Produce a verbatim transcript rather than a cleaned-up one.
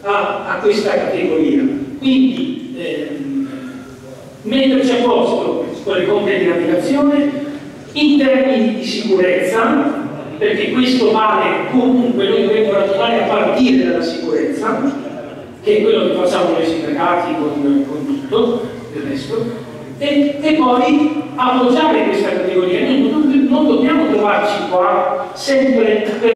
a, a questa categoria. Quindi ehm, metterci a posto con le compie di navigazione in termini di sicurezza, perché questo vale comunque, noi dobbiamo ragionare a partire dalla sicurezza, che è quello che facciamo noi sindacati con, con tutto il resto, e, e poi appoggiare questa categoria. Noi non, non dobbiamo trovarci qua sempre per